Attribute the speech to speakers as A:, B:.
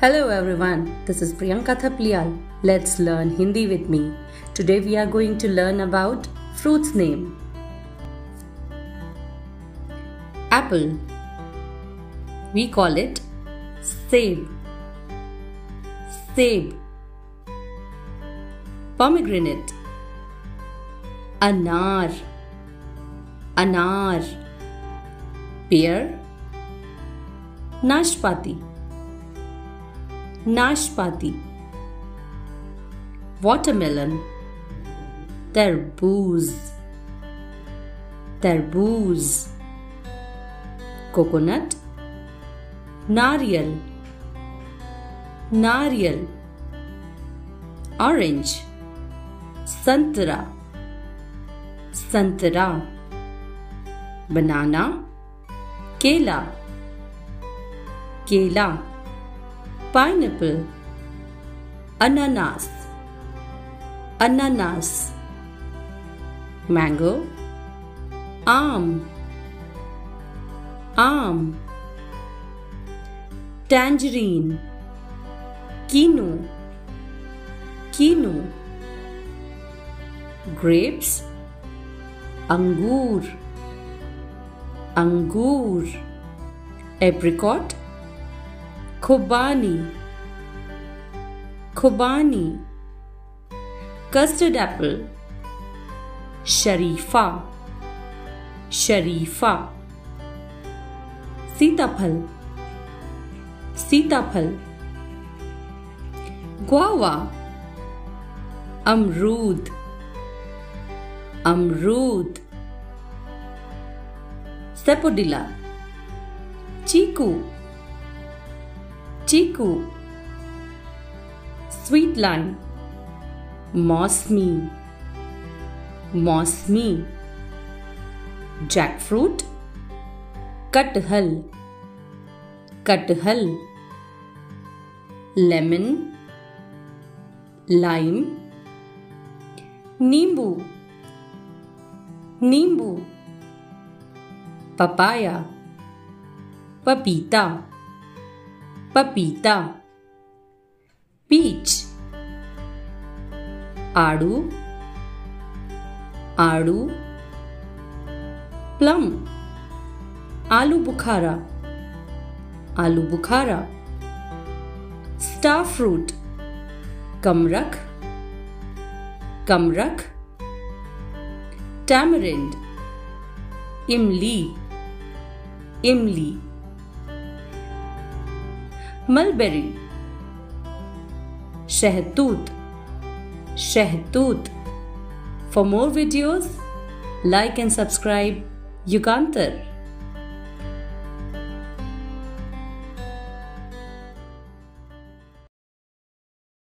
A: Hello everyone, this is Priyanka Thapliyal. Let's learn Hindi with me. Today we are going to learn about fruit's name. Apple. We call it seb. Seb. Pomegranate. Anar. Anar. Pear. Nashpati. Nashpati. Watermelon. Tarboos. Tarboos. Coconut. Nariyal. Nariyal. Orange. Santara. Santara. Banana. Kela. Kela. Pineapple. Ananas. Ananas. Mango. Aam. Aam. Tangerine. Kinu. Kinu. Grapes. Angur. Angur. Apricot. Khobani. Khobani. Custard apple. Sharifa. Sharifa. Sitaphal. Sitaphal. Guava. Amrood. Amrood. Sapodilla. Chiku. Chiku. Sweet lime. Mosmi. Mosmi. Jackfruit. Kathal. Kathal. Lemon. Lime. Nimbu. Nimbu. Papaya. Papita. Papita. Peach. Adu. Adu. Plum. Aloo bukhara. Aloo bukhara. Star fruit. Kamrak. Kamrak. Tamarind. Imli. Imli. Mulberry. Shahtut. Shahtut. For more videos, like and subscribe Yugantar.